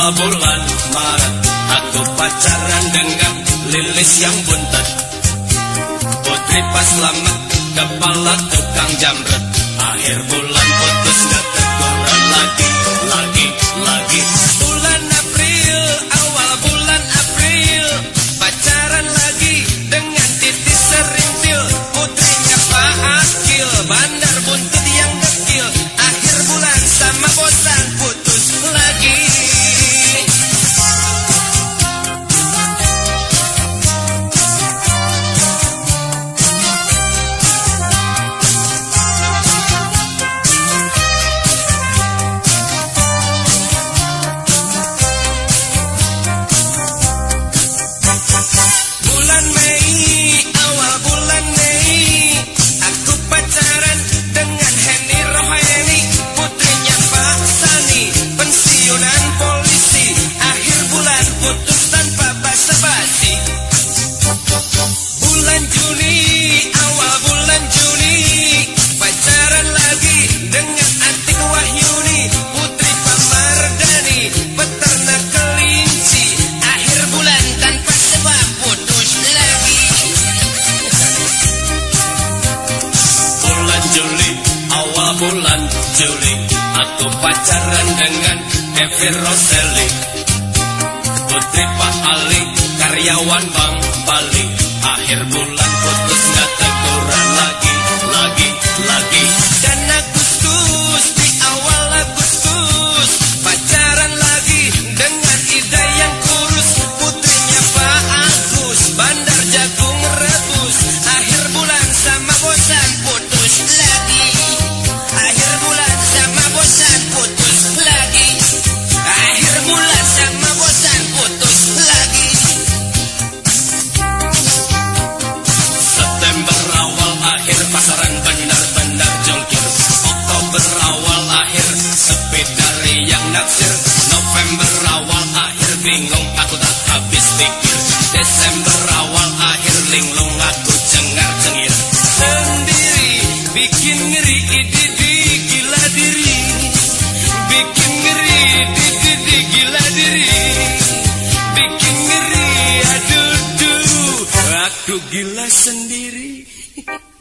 Awal bulan Maret aku pacaran dengan Lilis yang buntet. Putri pas selamat kepala tukang jamret. Akhir bulan putus gak teguran lagi. Bulan April, awal bulan April pacaran lagi dengan titis serintil. Putrinya Pak Akil, bandar buntut yang dekil. Akhir bulan sama bosan putus lagi. Bulan Juli aku pacaran dengan Devi Roseli. Putri Pak Ali, karyawan Bank Bali. Akhir bulan putus gak teguran lagi. Dan Agustus, di awal Agustus pacaran lagi dengan Ida yang kurus. Putrinya Pak Agus, bandar jagung rebus. Akhir bulan sama bosan putus lagi. Akhir bulan sama bosan putus lagi. Akhir bulan sama bosan putus lagi. September awal akhir pasaran benar-benar jolkir. Oktober awal akhir sepi dari yang naksir. November awal akhir bingung aku tak habis pikir. Desember awal akhir linglung aku cengar-cengir. Sendiri bikin ngeri ididi gila diri. Bikin ngeri ididi gila diri. Bikin ngeri aduh aku gila sendiri.